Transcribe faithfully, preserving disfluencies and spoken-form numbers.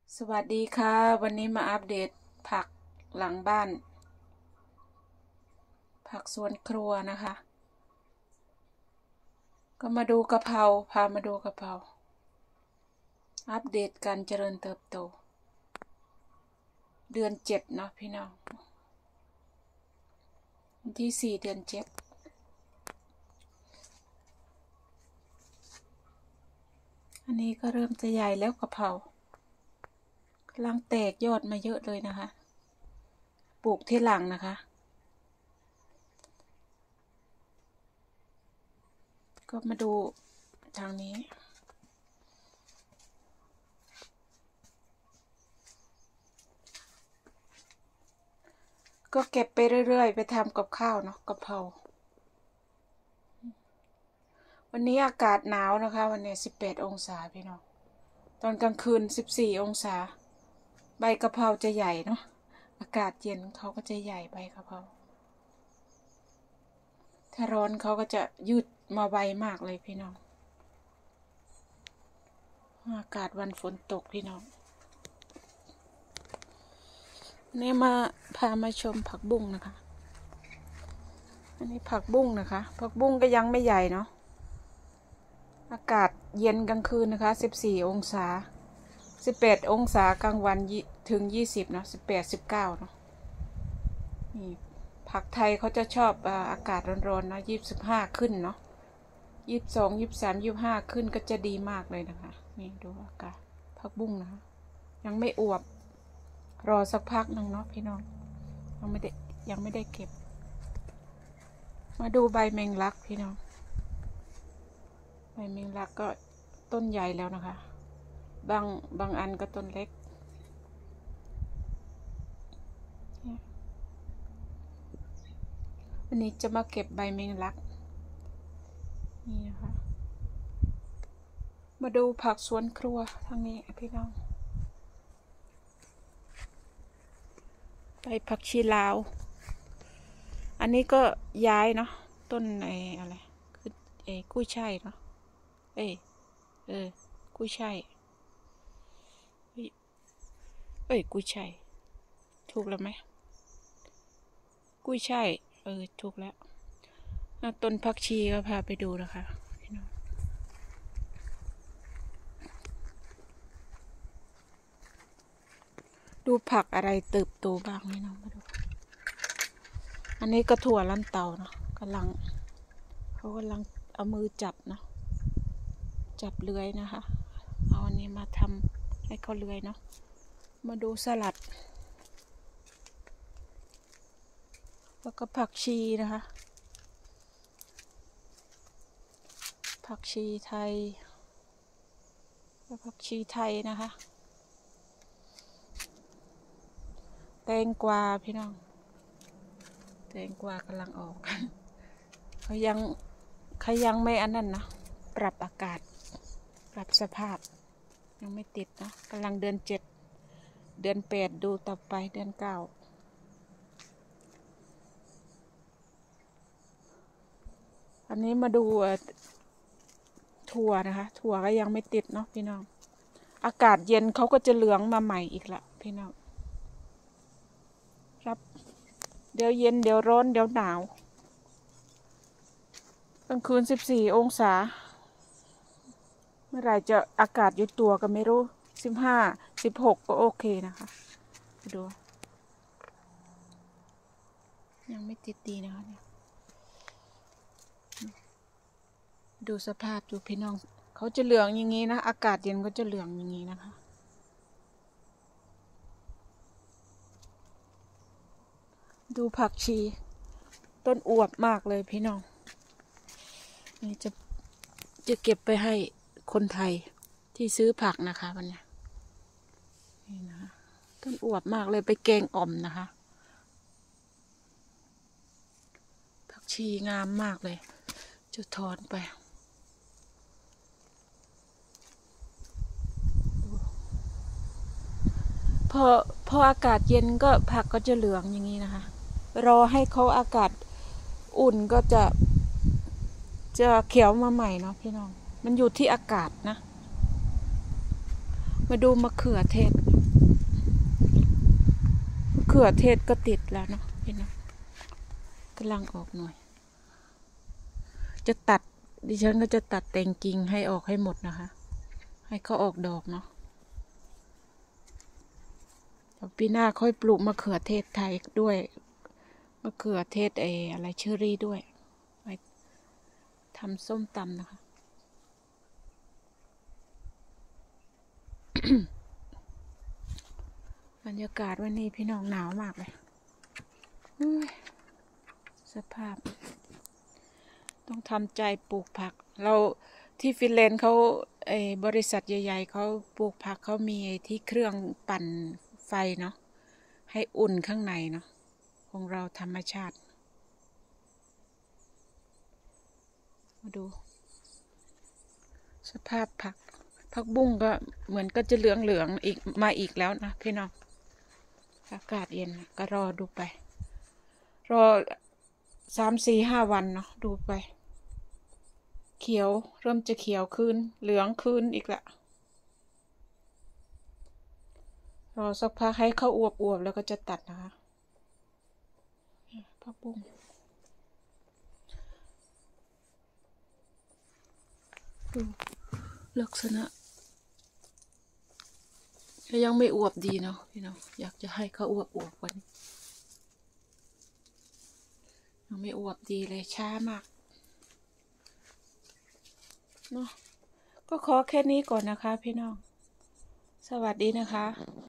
สวัสดีค่ะวันนี้มาอัปเดตผักหลังบ้านผักสวนครัวนะคะก็มาดูกะเพราพามาดูกะเพราอัปเดตการเจริญเติบโตเดือนเจ็ดเนาะพี่น้องวันที่สี่เดือนเจ็ดอันนี้ก็เริ่มจะใหญ่แล้วกะเพรากำลังแตกยอดมาเยอะเลยนะคะปลูกที่หลังนะคะก็มาดูทางนี้ก็เก็บไปเรื่อยๆไปทำกับข้าวเนาะกะเพราวันนี้อากาศหนาวนะคะวันนี้สิบแปดองศาพี่น้องตอนกลางคืนสิบสี่องศาใบกะเพราจะใหญ่เนาะอากาศเย็นเขาก็จะใหญ่ใบกะเพราถ้าร้อนเขาก็จะยืดมาไวมากเลยพี่น้องอากาศวันฝนตกพี่น้องนี่มาพามาชมผักบุ้งนะคะอันนี้ผักบุ้งนะคะผักบุ้งก็ยังไม่ใหญ่เนาะอากาศเย็นกลางคืนนะคะสิบสี่องศาสิบแปดองศากลางวันถึงยี่สิบเนาะสิบแปดสิบเก้าเนาะนี่ผักไทยเขาจะชอบอากาศร้อนๆนะยี่สิบห้าขึ้นเนาะยี่สิบสองยี่สิบสามยี่สิบห้าขึ้นก็จะดีมากเลยนะคะนี่ดูอากาศผักบุ้งนะคะยังไม่อวบรอสักพักหนึ่งเนาะพี่น้องยังไม่ได้ยังไม่ได้เก็บมาดูใบแมงลักพี่น้องใบแมงลักก็ต้นใหญ่แล้วนะคะบางบางอันก็ต้นเล็กวันนี้จะมาเก็บใบแมงลักนี่นะคะมาดูผักสวนครัวทางนี้พี่น้องใบผักชีลาวอันนี้ก็ย้ายเนาะต้นไอ้อะไรคือไอ้กุ้ยช่ายเนาะเอ้เออกุ้ยช่ายเอ้ยกุ้ยช่ายถูกแล้วไหมกุ้ยช่ายเออถูกแล้วต้นผักชีก็พาไปดูนะคะพี่น้องดูผักอะไรเติบโตบ้างพี่น้องมาดูอันนี้ก็ถั่วลันเตาเนาะกำลังเขากำลังเอามือจับเนาะจับเลื้อยนะคะเอาอันนี้มาทำให้เขาเลื้อยเนาะมาดูสลัดแล้วก็ผักชีนะคะผักชีไทยผักชีไทยนะคะแตงกวาพี่น้องแตงกวากำลังออกเขายังเขายังไม่อันนั้นนะปรับอากาศปรับสภาพยังไม่ติดนะกำลังเดือนเจ็ดเดือนแปดดูต่อไปเดือนเก้าอันนี้มาดูถั่วนะคะถั่วก็ยังไม่ติดเนาะพี่น้องอากาศเย็นเขาก็จะเหลืองมาใหม่อีกละพี่น้องครับเดี๋ยวเย็นเดี๋ยวร้อนเดี๋ยวหนาวกลางคืนสิบสี่องศาเมื่อไหร่จะอากาศอยู่ตัวก็ไม่รู้สิบห้าสิบหกก็โอเคนะคะดูยังไม่ติดดีนะคะเนี่ยดูสภาพดูพี่น้องเขาจะเหลืองอย่างนี้นะอากาศเย็นก็จะเหลืองอย่างนี้นะคะดูผักชีต้นอวบมากเลยพี่น้องนี่จะจะเก็บไปให้คนไทยที่ซื้อผักนะคะวันนี้นี่นะต้นอวบมากเลยไปแกงอ่อมนะคะผักชีงามมากเลยจะถอนไปพอพออากาศเย็นก็ผักก็จะเหลืองอย่างนี้นะคะรอให้เขาอากาศอุ่นก็จะจะเขียวมาใหม่เนาะพี่น้องมันอยู่ที่อากาศนะมาดูมะเขือเทศเขือเทศก็ติดแล้วเนาะพี่น้องกำลังออกหน่วยจะตัดดิฉันก็จะตัดแต่งกิ่งให้ออกให้หมดนะคะให้เขาออกดอกเนาะปีหน้าค่อยปลูกมะเขือเทศไทยด้วยมะเขือเทศเออะไรเชอรี่ด้วยไปทำส้มตำนะคะ บรรยากาศวันนี้พี่น้องหนาวมากเลยสภาพต้องทำใจปลูกผักเราที่ฟินแลนด์เขาไอ้บริษัทใหญ่ๆเขาปลูกผักเขามีที่เครื่องปั่นไฟเนาะให้อุ่นข้างในเนาะของเราธรรมชาติมาดูสภาพผักผักบุ้งก็เหมือนก็จะเหลืองๆอีกมาอีกแล้วนะพี่น้องอากาศเย็นก็รอดูไปรอสามสี่ห้าวันเนาะดูไปเขียวเริ่มจะเขียวคืนเหลืองคืนอีกละรอสักพักให้เขาอวบๆแล้วก็จะตัดนะคะผักบุ้งดูลักษณะก็ยังไม่อวบดีเนาะพี่น้องอยากจะให้เขาอวบอวบกว่านี้ยังไม่อวบดีเลยช้ามากเนาะก็ขอแค่นี้ก่อนนะคะพี่น้องสวัสดีนะคะ